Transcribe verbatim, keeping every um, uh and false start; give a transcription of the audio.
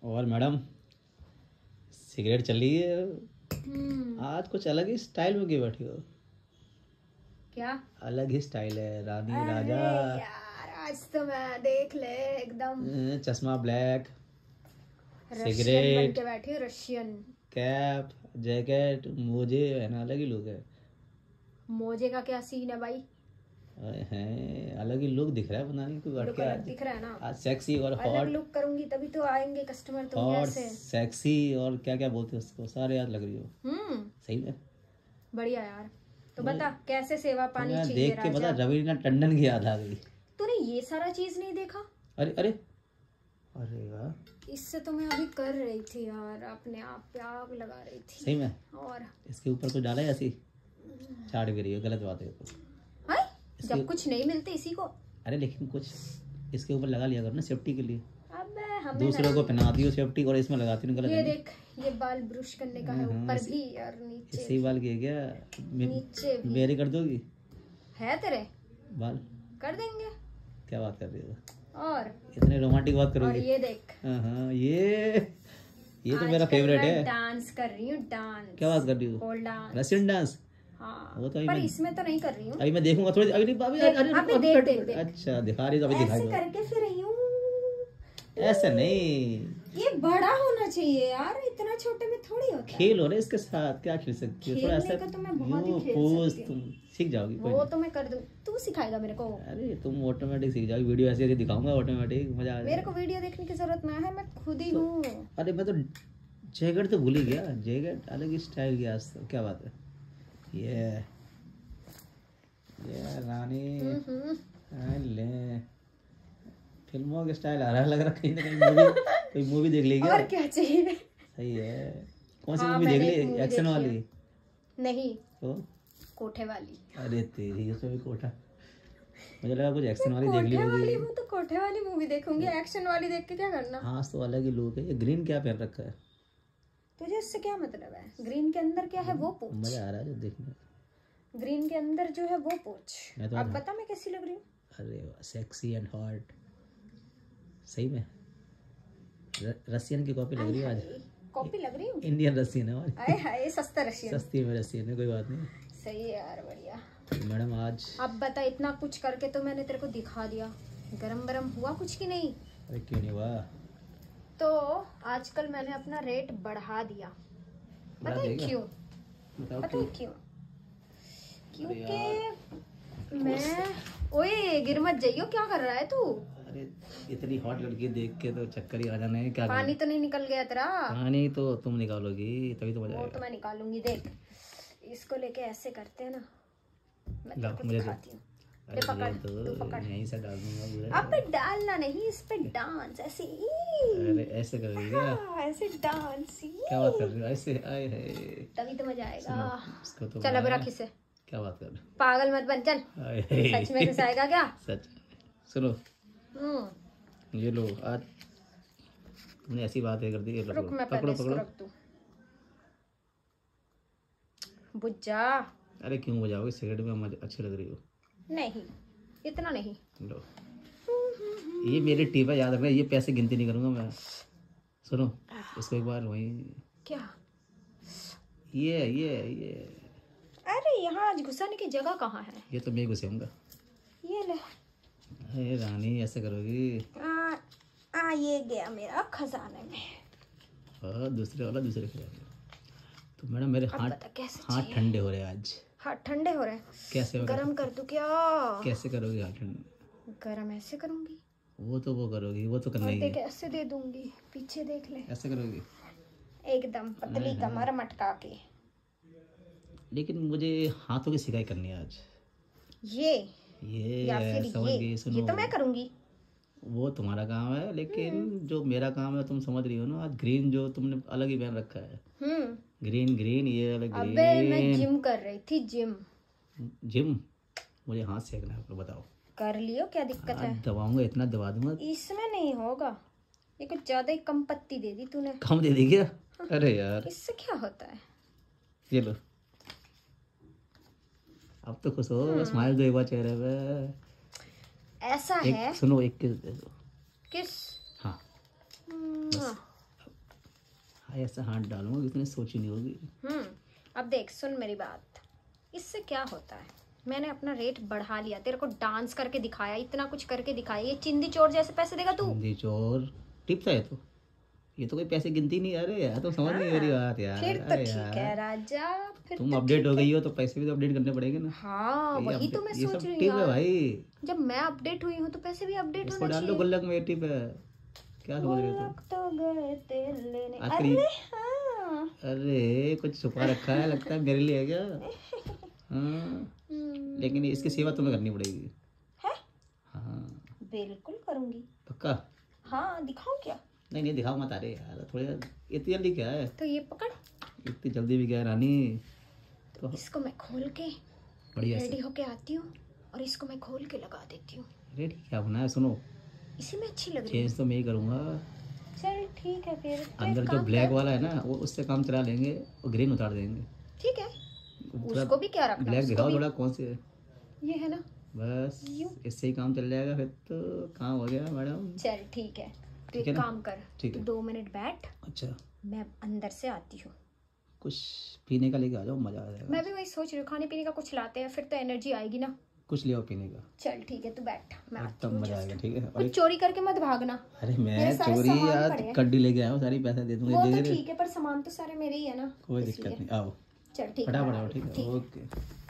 और madam cigarette चल रही है आज, कुछ अलग ही स्टाइल में क्यों बैठी हो? क्या अलग ही स्टाइल है रानी अरे राजा। यार आज तो मैं देख ले एकदम चश्मा ब्लैक, रशियन सिगरेट, बन के बैठी हूँ, रशियन। कैप, जैकेट, मोजे है ना, अलग ही लुक है। मोजे का क्या सीन है भाई? हैं अलग ही लुक दिख रहा है, पता नहीं क्यों लुक के अलग आज दिख रहा है ना। आज सेक्सी और अलग हॉट, लुक करूंगी तभी तो आएंगे कस्टमर। तुम और ऐसे सेक्सी और क्या क्या बोलते हैं उसको, सारे याद लग रही हो। हम्म सही में बढ़िया यार। तो बता कैसे सेवा पानी मैं चाहिए देख के पता राजा? रवीना टंडन की याद आ गई। तूने ये सारा चीज नहीं देखा? अरे अरे अरे वाह, इससे तो मैं अभी कर रही थी यार, अपने आप पे आग लगा रही थी। सही में और इसके ऊपर कुछ डाला है ऐसी चाट भी रही है, गलत बात है तो। हाय जब कुछ नहीं मिलते इसी को। अरे लेकिन कुछ इसके ऊपर लगा लिया करो ना सेफ्टी के लिए, अबे हमें दूसरों को पहना दियो सेफ्टी और इसमें लगाती हूँ, गलत ये है। देख ये बाल ब्रश करने का है, ऊपर भी और नीचे इससे ही बाल किए क्या? मे- नीचे भी मेरे कर दोगी है तेरे, बाल? कर देंगे। क्या बात कर रही हो, और इतने रोमांटिक बात और करोगी? ये देख हाँ ये ये तो मेरा आजकल फेवरेट मैं है। डांस कर रही हूँ, डांस। क्या बात कर रही हो? Pole dance, Russian dance? हाँ वो तो अभी पर मैं इसमें तो नहीं कर रही हूँ। अभी मैं देखूंगा थोड़ी, अभी नहीं अभी देख, अरे अभी अभी देख, कट- देख, देख। अच्छा दिखा रही तो अभी ऐसे दिखाई दो। करके फिर रही हूँ। ऐसा नहीं, ये बड़ा होना चाहिए यार, इतना छोटे में थोड़ी होता है। खेल हो रहे इसके साथ, क्या खेल सकती हो? थोड़ा खेलने ऐसा का तो मैं बहुत ही यूं खेल पोज, सकती हूँ। तुम सीख जाओगी कोई वो नहीं। तो मैं कर दूँ, तू सिखाएगा मेरे को। अरे तुम ऑटोमेटिक सीख जाओगी, वीडियो ऐसे ऐसे दिखाऊंगा ऑटोमेटिक मजा आ मेरे जाएगा। को वीडियो देखने की जरूरत ना है, मैं खुद ही हूँ। अरे मैं तो जैकेट तो भूल ही गया, जैकेट अलग ही स्टाइल की आज तो, क्या बात है। ये ये रानी हाँ, ले फिल्मों के स्टाइल आ रहा है, लग रहा है कहीं ना कहीं मूवी, कोई मूवी देख ली क्या? और क्या चाहिए? सही है। कौन सी हाँ, मूवी देख मैंने एक ली? movie एक्शन देखी वाली? है। नहीं तो कोठे वाली। अरे तेरी उसमें भी कोठा, मुझे लगा कुछ एक्शन वाली देख ली कोठे वाली होगी। हूँ तो कोठे वाली मूवी देखूंगी, एक्शन वाली देख के क्या करना? हाँ तो अलग ही लुक है। ये ग्रीन क्या पहन रखा है? तुझे इससे क्या मतलब है? ग्रीन के अंदर क्या है वो पूछ। मजा आ रहा है जो देखने में। ग्रीन के अंदर जो है वो पूछ। मैं तो अब बता मैं कैसी लग रही हूँ? अरे सेक्सी एंड हॉट, सही में र, रसियन की कॉपी लग रही है आज। कॉपी लग रही हूँ? इंडियन रसियन है हमारी। आए हाय सस्ता रशियन। सस्ती में रसियन है, कोई बात नहीं। सही है यार, बढ़िया। तो मैडम आज अब बता, इतना कुछ करके तो मैंने तेरे को दिखा दिया, गरम गरम हुआ कुछ की नहीं? अरे क्यों नहीं हुआ? तो आजकल मैंने अपना रेट बढ़ा दिया। बढ़ा पता है देगा? क्यों? बताओ पता है क्यों? क्यों? क्योंकि मैं ओए गिर मत जाइयो, क्या कर रहा है तू? अरे इतनी हॉट लड़की देख के तो चक्कर ही आ जाने हैं, क्या पानी तो नहीं निकल गया तेरा? पानी तो तुम निकालोगी तभी तो मजा वो आएगा। तो मैं निकालूंगी। देख इसको लेके ऐसे करते हैं ना, मैं तेरे लाओ, को मुझे दो। दिखाती हूँ। ले अरे पकड़, तो तू पकड़। यहीं से डाल दूंगा पूरा। अब पे डालना नहीं, इस पे डांस ऐसे ई। अरे ऐसे करोगी क्या? हाँ, ऐसे डांस ई। क्या बात कर रही हो ऐसे? आए है तभी तो मजा आएगा। इसको तो चल अब मैं- रख इसे। क्या बात कर रहे पागल मत बन, चल। हो? आए है। सच में घुसाएगा क्या? सच। सुनो हम्म ये लो, आज तुमने ऐसी बात कर दी। ये लो, रुक मैं पकड़ो पहले इसको पकड़ो। रख दूं। बुझ जा। अरे क्यों बजाओगे, सिगरेट में मजा अच्छी लग रही हो। नहीं इतना नहीं। लो ये मेरी टिप है, याद रखना, ये पैसे गिनती नहीं करूंगा मैं। सुनो इसको एक बार वही, क्या? ये ये ये अरे यहाँ आज घुसाने की जगह कहाँ है? ये तो मैं घुसेऊंगा। ये ले। अरे रानी ऐसे करोगी? आ, आ ये गया मेरा खजाने में। हाँ दूसरे वाला दूसरे खिलाएंगे। तो मैडम मेरे अब हाथ बता कैसे हाथ चाहिए? ठंडे हो रहे हैं आज। हाथ ठंडे हो रहे हैं? कैसे होगा? गरम कर दूं क्या? कैसे करोगी हाथ ठंडे? गरम ऐसे करूंगी। वो तो वो करोगी, वो तो करना और ही देख है। ऐसे दे दूंगी, पीछे देख ले। ऐसे करोगी? एकदम पतली कमर मटका के। लेकिन मुझे हाथों की सिकाई करनी है आज। ये ये या फिर समझ ये गई? सुनो ये तो मैं करूंगी। वो तुम्हारा काम है, लेकिन जो मेरा काम है तुम समझ रही हो ना। आज ग्रीन जो तुमने अलग ही पहन रखा है, हम्म ग्रीन ग्रीन ये अलग अबे मैं ग्रीन। जिम कर रही थी, जिम। जिम? मुझे हाथ सेकना है, बताओ। कर लियो, क्या दिक्कत है? हाथ दबाऊंगा, इतना दबा दूंगा। इसमें नहीं होगा, ये कुछ ज्यादा ही कम पत्ती दे दी तूने। कम दे दी क्या? अरे यार इससे क्या होता है? ये लो, अब तो खुश हो, स्माइल दो एक बार चेहरे पे। ऐसा एक है। सुनो, एक किस दे दो। किस? हाँ हम्म, भाई ऐसा हाथ डालूंगा कितने सोची नहीं होगी। हम्म अब देख सुन मेरी बात, इससे क्या होता है, मैंने अपना रेट बढ़ा लिया, तेरे को डांस करके दिखाया, इतना कुछ करके दिखाया, ये चिंदी चोर जैसे पैसे देगा तू? हिंदी चोर टिप्स है तो, ये तो कोई पैसे गिनती नहीं। अरे यार तुम समझ नहीं मेरी बात यार। फिर तो अरे ठीक यार है राजा, फिर तुम तो अपडेट ठीक हो है। गई हो तो पैसे भी तो अपडेट करने पड़ेंगे ना। हाँ ये वही अपडेट- तो मैं ये सोच सब रही हूँ टिप है यार, भाई। जब मैं अपडेट हुई हूँ तो पैसे भी अपडेट इसको होना डाल लो चाहिए। गुल्लक में, ये टिप है। क्या समझ रहे हो तुम? गुल्लक तो गए तेल लेने। आखिरी- अरे हाँ अरे कुछ छुपा रखा है लगता है मेरे लिए, है क्या? हाँ हम्म, लेकिन इसकी सेवा तुम्हें करनी पड़ेगी। है हाँ बिल्कुल करूंगी। पक्का? हाँ दिखाऊं क्या? नहीं नहीं दिखाओ मत। अरे यार थोड़ा, इतनी जल्दी क्या है? तो ये पकड़, इतनी जल्दी भी क्या है रानी? तो इसको मैं खोल के बढ़िया रेडी से होके आती हूँ और इसको मैं खोल के लगा देती हूँ। रेडी क्या होना है? सुनो, इसी में अच्छी लग रही है। चेंज तो मैं ही करूँगा। चल ठीक है फिर तो अंदर एक जो काम ब्लैक कर। वाला है ना वो उससे काम चला लेंगे, वो ग्रीन उतार देंगे। ठीक है थोड़ा उसको भी क्या रखना, ब्लैक उसको दिखाओ भी- थोड़ा कौन से। ये है ना। बस यूं। इससे ही काम चल जाएगा, फिर तो काम हो गया मैडम। चल ठीक है तो ठीक एक है ना? काम कर, ठीक तू है। दो मिनट बैठ, अच्छा मैं अंदर से आती हूँ। कुछ पीने का लेके आ जाओ, मजा आ जाएगा। मैं भी वही सोच रही हूँ, खाने पीने का कुछ लाते हैं, फिर तो एनर्जी आएगी ना। कुछ ले आओ पीने का, चल ठीक है तू बैठ, मैं आती एकदम हूँ मजा just। आएगा। ठीक है? और कुछ एक- चोरी करके मत भागना। अरे मेरे मैं सारे चोरी सामान यार पड़े हैं। कड्डी लेके आया हूँ, सारी पैसे दे दूंगा। वो दे तो दे ठीक है पर सामान तो सारे मेरे ही है ना। कोई इसलिए। दिक्कत नहीं, आओ चल ठीक है फटाफट मैं आओ। आ रही ठीक हूँ, है ठीक है। ओके।